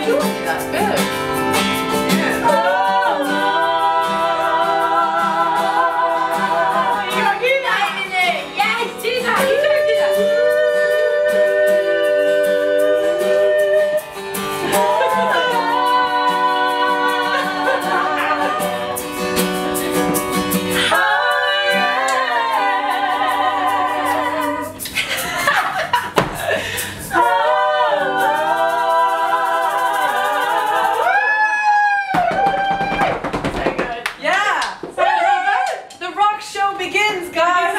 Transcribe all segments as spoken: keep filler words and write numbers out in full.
enjoyed that. Good. Yeah. Oh, you gotta do that, Emily. Yes, do that. You gotta do that. Begins, guys!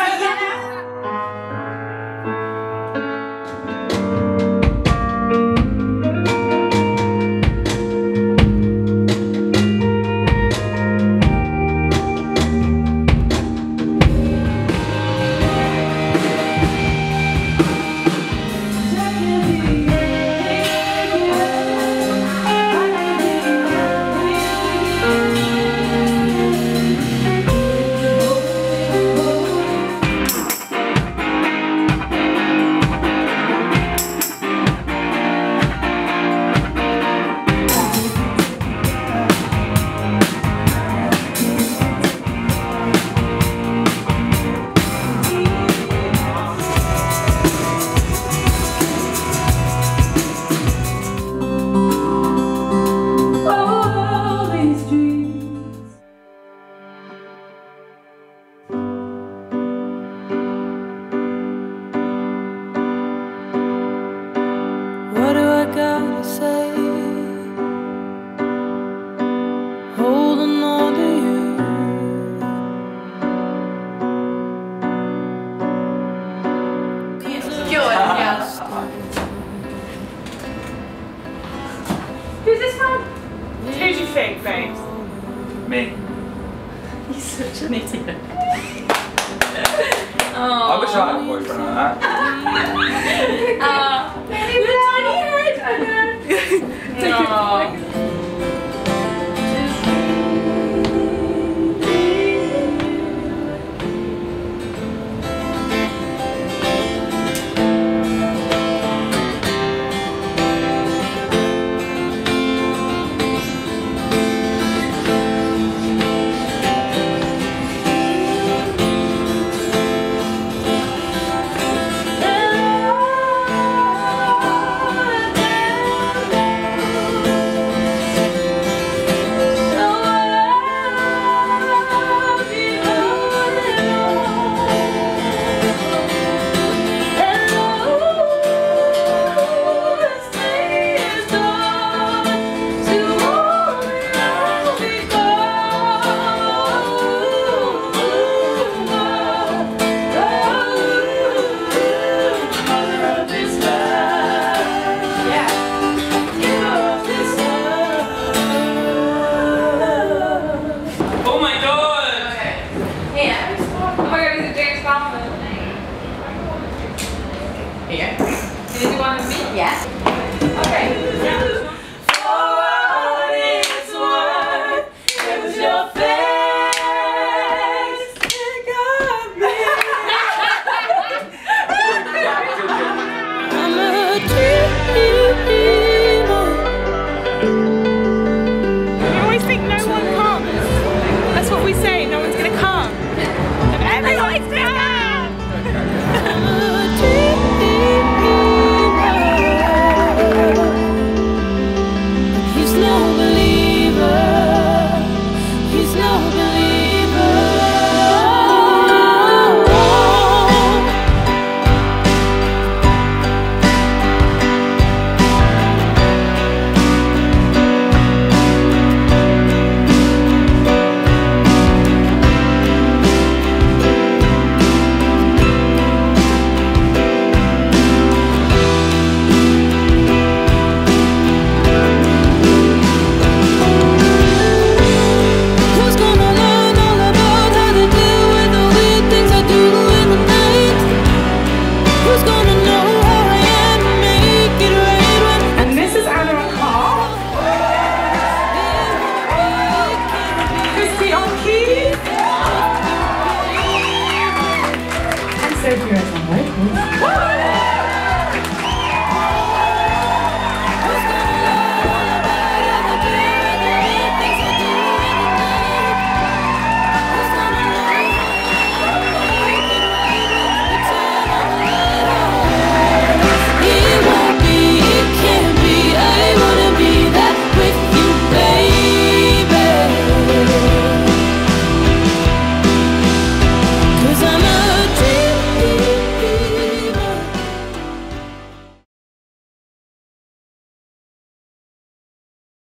What do I gotta say? Holding on to you. Good, yeah. Who's this from? Who do you think, babes? Me. He's such an idiot. I wish I had a boyfriend like that. Uh, maybe with a tiny head. I know. Here. Can you do one with me? Yeah. Okay. Yeah. For what it's worth, it was your face that got me. I'm a dreamer. We always think no one comes. That's what we say, no one's gonna come. And everyone's gonna come! Sergio as a